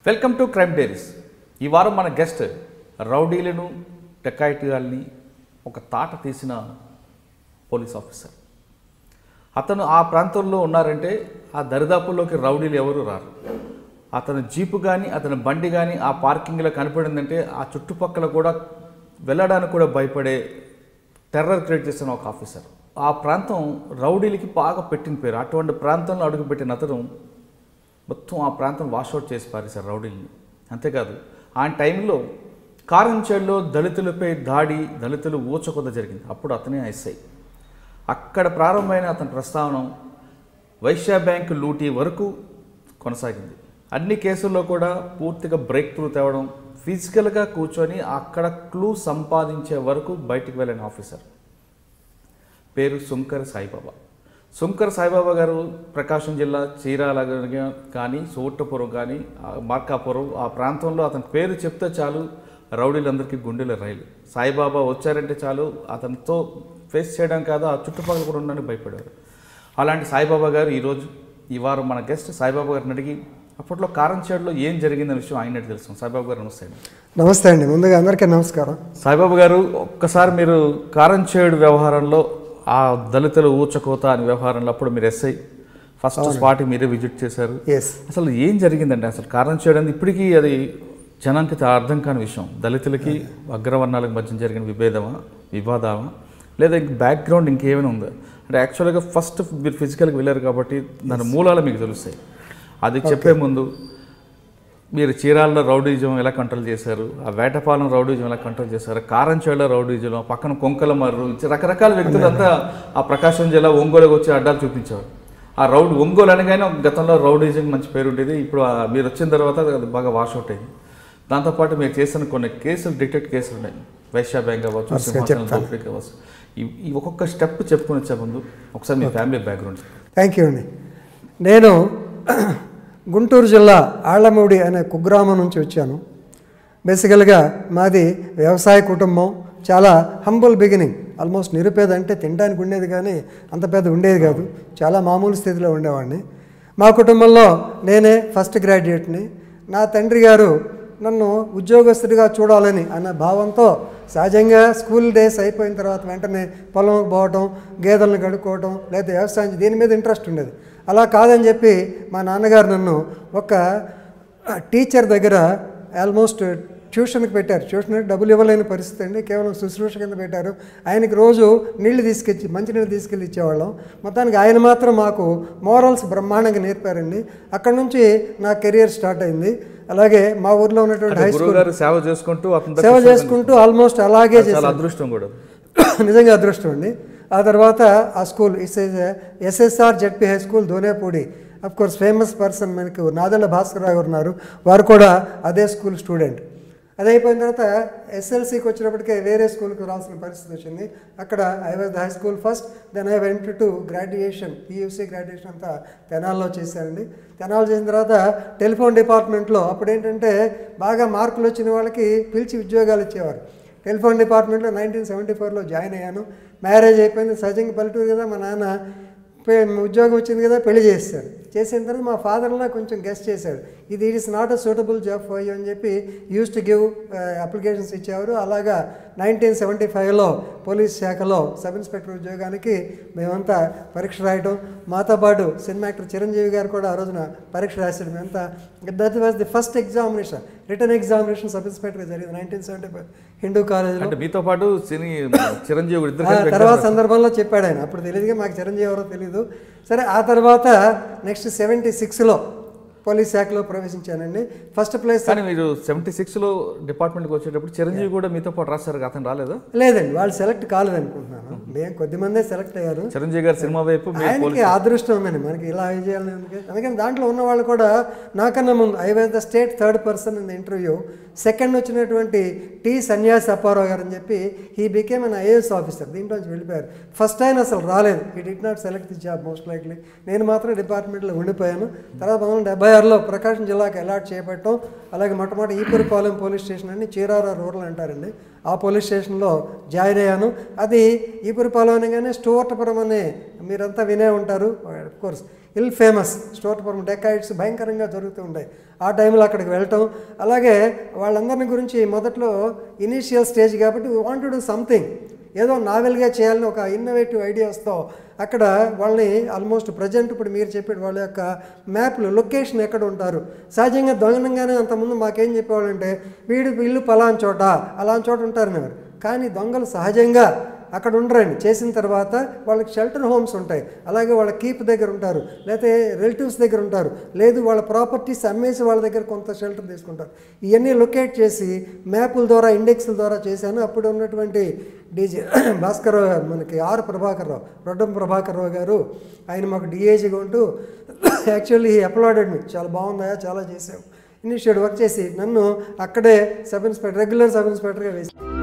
Welcome to crime diaries. ఈ వారం మన గెస్ట్ రౌడీలను డకాయిటీగాల్ని ఒక తాట తీసిన పోలీస్ ఆఫీసర్. అతను ఆ ప్రాంతంలో ఉన్నారంటే ఆ దరిదాపుల్లోకి రౌడీలు ఎవరు రారు. అతని జీపు కానీ అతని బండి కానీ ఆ పార్కింగ్లో కనపడిందంటే ఆ చుట్టుపక్కల కూడా వెళ్ళడానికి కూడా భయపడే టెర్రర్ క్రియేట్ చేసిన ఒక ఆఫీసర్. ఆ ప్రాంతం రౌడీలకి బాగా పెట్టిన పేరు. అటువంటి ప్రాంతంలో అడుగుపెట్టిన అతను మొత్తం ఆ ప్రాంతం వాషౌట్ చేసి పారేశారు రౌడీల్ని. అంతేకాదు ఆ టైంలో కారంచేడులో దళితులపై దాడి, దళితులు ఊచకొంద జరిగింది. అప్పుడు అతనే ఎస్ఐ. అక్కడ ప్రారంభమైన అతని ప్రస్తావన వైశ్య బ్యాంకు లూటీ వరకు కొనసాగింది. అన్ని కేసుల్లో కూడా పూర్తిగా బ్రేక్ త్రూ తేవడం, ఫిజికల్గా కూర్చొని అక్కడ క్లూ సంపాదించే వరకు బయటికి వెళ్ళిన ఆఫీసర్ పేరు సుంకర సాయిబాబా. సుంకర సాయిబాబా గారు ప్రకాశం జిల్లా చీరాల కానీ సోట్టపురం కానీ మార్కాపురం ఆ ప్రాంతంలో అతని పేరు చెప్తే చాలు రౌడీలందరికీ గుండెల రైలు. సాయిబాబా వచ్చారంటే చాలు అతనితో ఫేస్ చేయడం కాదు ఆ చుట్టుపక్కల కూడా ఉండడానికి భయపడారు. అలాంటి సాయిబాబా గారు ఈ వారం మన గెస్ట్. సాయిబాబా గారిని అడిగి అప్పట్లో కారంచేడులో ఏం జరిగిందనే విషయం ఆయనకి తెలుసు. సాయిబాబా గారు నమస్తే అండి. నమస్తే అండి. ముందుగా అందరికీ నమస్కారం. సాయిబాబా గారు, ఒక్కసారి మీరు కారంచేడు వ్యవహారంలో ఆ దళితుల ఊచకోత అని వ్యవహారంలో అప్పుడు మీరు ఎస్ఐ ఫస్ట్ స్పాట్ మీరే విజిట్ చేశారు. అసలు ఏం జరిగిందండి? అసలు కారంచేడు అనేది ఇప్పటికీ అది జనానికి అర్థం కాని విషయం. దళితులకి అగ్రవర్ణాలకు మధ్య జరిగిన వివాదమా లేదా ఇంక బ్యాక్గ్రౌండ్ ఇంకేమైనా ఉందా? అంటే యాక్చువల్గా ఫస్ట్ మీరు ఫిజికల్గా వెళ్ళారు కాబట్టి దాని మూలాలు మీకు తెలుస్తాయి. అది చెప్పే ముందు మీరు చీరాలలో రౌడీజం ఎలా కంట్రోల్ చేశారు, ఆ వేటపాలెం రౌడీజం ఎలా కంట్రోల్ చేశారు, కారంచేడులో రౌడీజం, పక్కన కొంకల మర్రు, రకరకాల వ్యక్తులంతా ఆ ప్రకాశం జిల్లా ఒంగోలుకి వచ్చి అడ్డాలు చూపించేవారు. ఆ ఒంగోలు అనగానే గతంలో రౌడీజం మంచి పేరు ఉండేది. ఇప్పుడు మీరు వచ్చిన తర్వాత అది బాగా వాషౌట్ అయింది. దాంతోపాటు మీరు చేసిన కొన్ని కేసులు, డిటెక్ట్ కేసులు ఉన్నాయి. వైశ్య బ్యాంక్ అవ్వచ్చు, ఈ ఒక్కొక్క స్టెప్ చెప్పుకొని వచ్చే ముందు ఒకసారి మీ ఫ్యామిలీ బ్యాక్గ్రౌండ్. థ్యాంక్ యూ అండి. నేను గుంటూరు జిల్లా ఆళ్లమూడి అనే కుగ్రామం నుంచి వచ్చాను. బేసికల్గా మాది వ్యవసాయ కుటుంబం. చాలా హంబుల్ బిగినింగ్. ఆల్మోస్ట్ నిరుపేద అంటే తినడానికి ఉండేది కానీ అంత పెద్ద ఉండేది కాదు. చాలా మామూలు స్థితిలో ఉండేవాడిని. మా కుటుంబంలో నేనే ఫస్ట్ గ్రాడ్యుయేట్ని. నా తండ్రి గారు నన్ను ఉద్యోగస్తుడిగా చూడాలని అన్న భావంతో సహజంగా స్కూల్ డేస్ అయిపోయిన తర్వాత వెంటనే పొలంకి పోవటం, గేదెలను కడుక్కోవటం, లేదా వ్యవసాయం దీని మీద ఇంట్రెస్ట్ ఉండేది. అలా కాదని చెప్పి మా నాన్నగారు నన్ను ఒక టీచర్ దగ్గర ఆల్మోస్ట్ ట్యూషన్కి పెట్టారు. ట్యూషన్కి డబ్బులు ఇవ్వలేని పరిస్థితి అండి. కేవలం శుశ్రూష కింద పెట్టారు. ఆయనకి రోజు మంచినీళ్ళు తీసుకెళ్ళి ఇచ్చేవాళ్ళం. మొత్తానికి ఆయన మాత్రం మాకు మోరల్స్ బ్రహ్మాండంగా నేర్పారండి. అక్కడ నుంచి నా కెరియర్ స్టార్ట్ అయింది. అలాగే మా ఊర్లో ఉన్నటువంటి హై స్కూల్ సేవ చేసుకుంటూ ఆల్మోస్ట్ అలాగే అదృష్టం కూడా నిజంగా అదృష్టం అండి. ఆ తర్వాత ఆ school SSR ZP high school Donepudi, of course famous person మనకు నాదెళ్ల భాస్కరరావు గారు ఉన్నారు. వారు కూడా అదే స్కూల్ స్టూడెంట్. అది అయిపోయిన తర్వాత ఎస్ఎల్సీకి వచ్చినప్పటికే వేరే స్కూల్కి రావాల్సిన పరిస్థితి వచ్చింది. అక్కడ I was the high school first, then I went to graduation, PUC graduation అంతా తెనాల్లో చేశానండి. తెనాలు చేసిన తర్వాత టెలిఫోన్ డిపార్ట్మెంట్లో అప్పుడు ఏంటంటే బాగా మార్కులు వచ్చిన వాళ్ళకి పిలిచి ఉద్యోగాలు ఇచ్చేవారు. టెలిఫోన్ డిపార్ట్మెంట్లో 1974లో జాయిన్ అయ్యాను. మ్యారేజ్ అయిపోయింది. సహజంగా పల్లెటూరు కదా, మా నాన్న ఉద్యోగం వచ్చింది కదా, పెళ్లి చేశాడు. చేసిన తర్వాత మా ఫాదర్లా కొంచెం గెస్ట్ చేశాడు, it is not a suitable job for you అని చెప్పి యూస్ టు గివ్ అప్లికేషన్స్ ఇచ్చేవారు. అలాగా 1975లో పోలీస్ శాఖలో సబ్ ఇన్స్పెక్టర్ ఉద్యోగానికి మేమంతా పరీక్ష రాయటం, మాతో పాటు సినిమా యాక్టర్ చిరంజీవి గారు కూడా ఆ రోజున పరీక్ష రాశాడు. మేమంతా that was the first examination, written examination sub inspector జరిగింది 1975 హిందూ కాలేజ్లో. మీతో పాటు చిరంజీవి తర్వాత సందర్భంలో చెప్పాడు ఆయన. అప్పుడు తెలియదుగా మాకు చిరంజీవి ఎవరో తెలీదు. సరే, ఆ తర్వాత నెక్స్ట్ 76లో పోలీస్ శాఖలో ప్రవేశించానండి. First place. కానీ మీరు 76లో డిపార్ట్మెంట్కి వచ్చేటప్పుడు చిరంజీవి కూడా మీతో పాటు రాశారు, అతను రాలేదా? లేదండి, వాళ్ళు సెలెక్ట్ కాలేదు అనుకుంటున్నాను. మేము కొద్దిమందే సెలెక్ట్ అయ్యారు. చిరంజీవి గారు సినిమా వైపు ఆయనకి అదృష్టం ఉందండి, మనకి ఇలా చేయాలని. అందుకని దాంట్లో ఉన్న వాళ్ళు కూడా నాకన్నా ముందు I was the state third person in the interview. Second వచ్చినటువంటి టి సన్యాసి అప్పారావు గారు అని చెప్పి he became an IAS officer. దీంట్లోంచి వెళ్ళిపోయారు. ఫస్ట్ ఆయన అసలు రాలేదు. He did not select the job most likely. నేను మాత్రం డిపార్ట్మెంట్లో ఉండిపోయాను. తర్వాత 1976లో ప్రకాశం జిల్లాకి అలాట్ చేపట్టడం. అలాగే మొట్టమొదటి ఈపురపాలెం పోలీస్ స్టేషన్ అని చీరాల రూరల్ అంటారండి, ఆ పోలీస్ స్టేషన్లో జాయిన్ అయ్యాను. అది ఈపురపాలెం అనగానే స్టూవర్టపురం అనే మీరంతా వినే ఉంటారు course. Ill famous Stuartpuram dacoits భయంకరంగా జరుగుతూ ఉంటాయి. ఆ టైంలో అక్కడికి వెళ్ళటం, అలాగే వాళ్ళందరిని గురించి మొదట్లో ఇనీషియల్ స్టేజ్ కాబట్టి we want to do something, ఏదో నావెల్గా చేయాలని ఒక ఇన్నోవేటివ్ ఐడియాస్తో అక్కడ వాళ్ళని ఆల్మోస్ట్ ప్రజెంట్ ఇప్పుడు మీరు చెప్పాడు వాళ్ళ యొక్క మ్యాప్లు లొకేషన్ ఎక్కడ ఉంటారు. సహజంగా దొంగనంగానే అంతకుముందు మాకేం చెప్పేవాళ్ళంటే వీడు ఇల్లు పలానా చోట అలాంటి చోట ఉంటారనేవారు. కానీ దొంగలు సహజంగా అక్కడ ఉండరండి. చేసిన తర్వాత వాళ్ళకి షెల్టర్ హోమ్స్ ఉంటాయి, అలాగే వాళ్ళ కీప్ దగ్గర ఉంటారు, లేకపోతే రిలేటివ్స్ దగ్గర ఉంటారు, లేదు వాళ్ళ ప్రాపర్టీస్ అమ్మేసి వాళ్ళ దగ్గర కొంత షెల్టర్ తీసుకుంటారు. ఇవన్నీ లొకేట్ చేసి మ్యాపుల ద్వారా ఇండెక్స్ల ద్వారా చేశాను. అప్పుడు ఉన్నటువంటి డీజీ భాస్కర్రావు గారు, మనకి ప్రభాకర్రావు, రొడ్డం ప్రభాకర్రావు గారు, ఆయన మాకు డిఏజీగా ఉంటూ యాక్చువల్లీ అప్లాడెడ్ మీ, చాలా బాగుందా, చాలా చేసావు, ఇనిషియేట్ వర్క్ చేసి నన్ను అక్కడే రెగ్యులర్ సబ్ ఇన్స్పెక్టర్గా వేసి